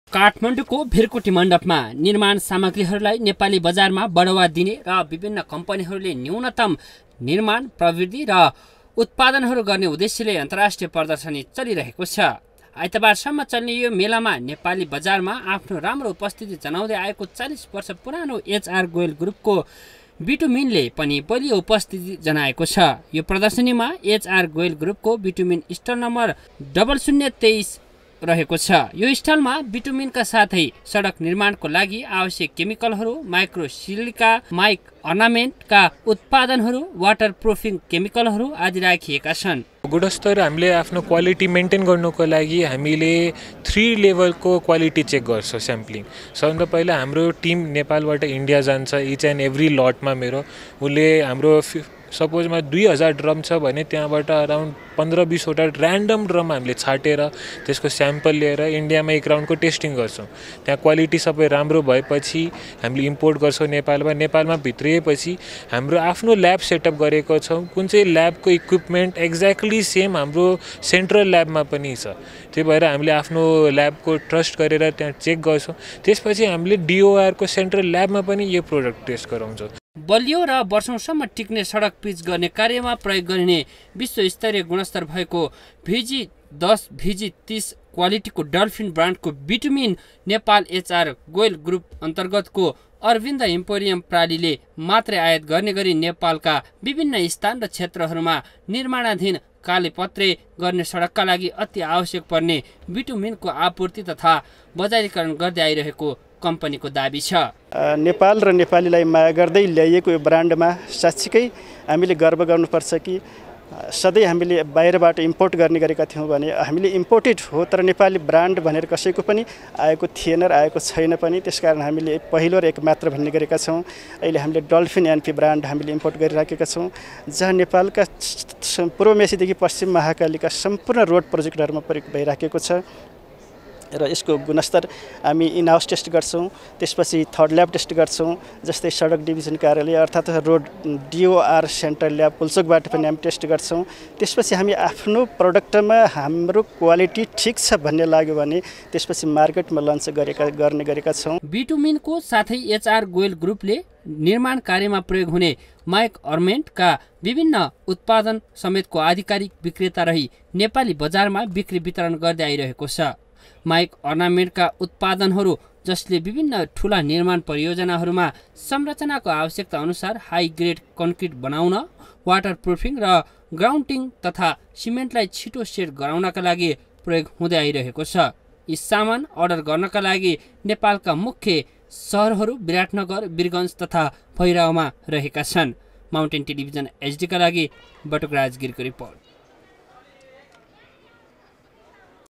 काठमाडौँको भिरकोटी मण्डपमा निर्माण सामग्रीहरूलाई नेपाली बजारमा बढावा दिने र विभिन्न कम्पनीहरूले न्यूनतम निर्माण प्रविधि र उत्पादनहरू गर्ने उद्देश्यले अन्तर्राष्ट्रिय प्रदर्शनी चलिरहेको छ। आइतबारसम्म चल्ने यो मेलामा नेपाली बजारमा आफ्नो राम्रो उपस्थिति जनाउँदै आएको 40 वर्ष पुरानो एचआर गोयल ग्रुपको बिटुमिनले पनि बलियो उपस्थिति जनाएको छ। यो प्रदर्शनीमा एचआर गोयल ग्रुपको बिटुमिन स्टल नम्बर 0023 रहेको छ। यो स्टलमा बिटुमिनका साथै सडक निर्माणको लागि आवश्यक केमिकलहरू, माइक्रो सिलिका, माइक अर्नामेन्टका उत्पादनहरू, वाटर प्रुफिङ केमिकलहरू आदि राखिएका छन्। गुणस्तर हामीले आफ्नो क्वालिटी मेन्टेन गर्नुको लागि हामीले 3 लेभलको क्वालिटी चेक गर्छौँ स्याम्पलिङ। सबभन्दा पहिला हाम्रो टिम नेपालबाट इन्डिया जान्छ इच एन्ड एभ्री लटमा। मेरो उसले हाम्रो सपोजमा 2000 ड्रम छ भने त्यहाँबाट अराउन्ड 15-20 वटा ऱ्यान्डम ड्रम हामीले छाटेर त्यसको स्याम्पल लिएर इन्डियामा एक राउन्डको टेस्टिङ गर्छौँ। त्यहाँ क्वालिटी सबै राम्रो भएपछि हामीले इम्पोर्ट गर्छौँ नेपालमा। नेपालमा भित्रिएपछि हाम्रो आफ्नो ल्याब सेटअप गरेको छौँ। कुन चाहिँ ल्याबको इक्विपमेन्ट एक्ज्याक्टली सेम हाम्रो सेन्ट्रल ल्याबमा पनि छ। त्यही भएर हामीले आफ्नो ल्याबको ट्रस्ट गरेर त्यहाँ चेक गर्छौँ। त्यसपछि हामीले डिओआरको सेन्ट्रल ल्याबमा पनि यो प्रोडक्ट टेस्ट गराउँछौँ। बलियो र वर्षौंसम्म टिक्ने सडक पिच गर्ने कार्यमा प्रयोग गरिने विश्वस्तरीय गुणस्तर भएको VG10 VG30 क्वालिटीको डल्फिन ब्रान्डको bitumen Nepal HR Goyal group अन्तर्गतको अरविन्द इम्पोरियम प्रालीले मात्रै आयात गर्ने गरी नेपालका विभिन्न स्थान र क्षेत्रहरूमा निर्माणाधीन कालेपत्रे गर्ने सडकका लागि अति आवश्यक पर्ने बिटुमिनको आपूर्ति तथा बजारीकरण गर्दै आइरहेको कम्पनीको दाबी छ। नेपाल र नेपालीलाई माया गर्दै ल्याइएको यो ब्रान्डमा साँच्चीकै हामीले गर्व गर्नुपर्छ कि सधैँ हामीले बाहिरबाट इम्पोर्ट गर्ने गरेका थियौँ भने हामीले इम्पोर्टेड हो तर नेपाली ब्रान्ड भनेर कसैको पनि आएको थिएन र आएको छैन पनि। त्यसकारण हामीले पहिलो र एक मात्र भन्ने गरेका छौँ। अहिले हामीले डल्फिन एनपी ब्रान्ड हामीले इम्पोर्ट गरिराखेका छौँ, जहाँ नेपालका पूर्व मेचीदेखि पश्चिम महाकालीका सम्पूर्ण रोड प्रोजेक्टहरूमा प्रयोग भइराखेको छ र यसको गुणस्तर हामी इन हाउस टेस्ट गर्छौँ। त्यसपछि थर्ड ल्याब टेस्ट गर्छौँ, जस्तै सडक डिभिजन कार्यालय अर्थात् रोड डिओआर सेन्ट्रल ल्याब पुल्चोकबाट पनि हामी टेस्ट गर्छौँ। त्यसपछि हामी आफ्नो प्रडक्टमा हाम्रो क्वालिटी ठिक छ भन्ने लाग्यो भने त्यसपछि मार्केटमा लन्च गर्ने गरेका छौँ। बिटुमिनको साथै एचआर गोयल ग्रुपले निर्माण कार्यमा प्रयोग हुने माइक अर्नामेन्टका विभिन्न उत्पादन समेतको आधिकारिक विक्रेता रही नेपाली बजारमा बिक्री वितरण गर्दै आइरहेको छ। माइक अर्नामेन्टका उत्पादनहरू जसले विभिन्न ठूला निर्माण परियोजनाहरूमा संरचनाको आवश्यकता अनुसार हाई ग्रेड कन्क्रिट बनाउन, वाटर प्रुफिङ र ग्राउन्डिङ तथा सिमेन्टलाई छिटो सेट गराउनका लागि प्रयोग हुँदै आइरहेको छ। यी सामान अर्डर गर्नका लागि नेपालका मुख्य सहरहरू विराटनगर, वीरगञ्ज तथा भैरवमा रहेका छन्। माउन्टेन टेलिभिजन HD का लागि बटुक राजगिरको रिपोर्ट।